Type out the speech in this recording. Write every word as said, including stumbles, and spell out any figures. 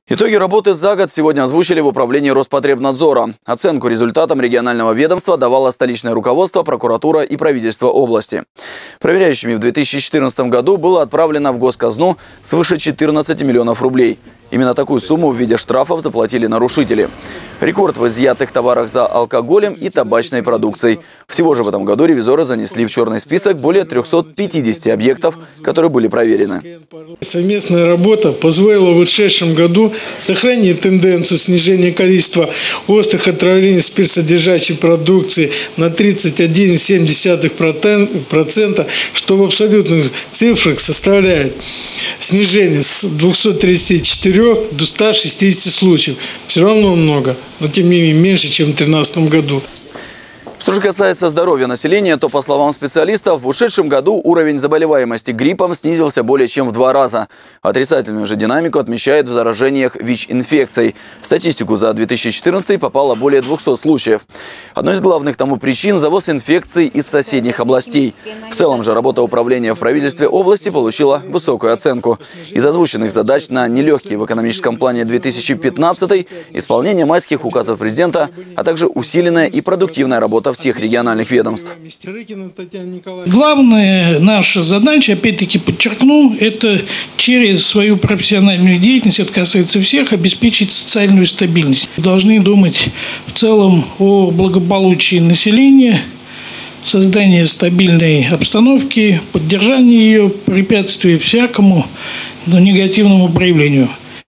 Итоги работы за год сегодня озвучили в управлении Роспотребнадзора. Оценку результатам регионального ведомства давало столичное руководство, прокуратура и правительство области. Проверяющими в две тысячи четырнадцатом году было отправлено в госказну свыше четырнадцати миллионов рублей. Именно такую сумму в виде штрафов заплатили нарушители. Рекорд в изъятых товарах за алкоголем и табачной продукцией. Всего же в этом году ревизоры занесли в черный список более трёхсот пятидесяти объектов, которые были проверены. Совместная работа позволила в ушедшем году сохранить тенденцию снижения количества острых отравлений спиртсодержащей продукции на тридцать один и семь десятых процента, что в абсолютных цифрах составляет снижение с двухсот тридцати четырёх до ста шестидесяти случаев. Все равно много, но тем не менее меньше, чем в две тысячи тринадцатом году. Что же касается здоровья населения, то, по словам специалистов, в ушедшем году уровень заболеваемости гриппом снизился более чем в два раза. Отрицательную же динамику отмечает в заражениях ВИЧ-инфекцией. В статистику за две тысячи четырнадцатый попало более двухсот случаев. Одной из главных тому причин – завоз инфекций из соседних областей. В целом же работа управления в правительстве области получила высокую оценку. Из озвученных задач на нелегкие в экономическом плане две тысячи пятнадцатый – исполнение майских указов президента, а также усиленная и продуктивная работа всех региональных ведомств. Главная наша задача, опять-таки подчеркну, это через свою профессиональную деятельность, это касается всех, обеспечить социальную стабильность. Должны думать в целом о благополучии населения, создании стабильной обстановки, поддержании ее, препятствии всякому негативному проявлению.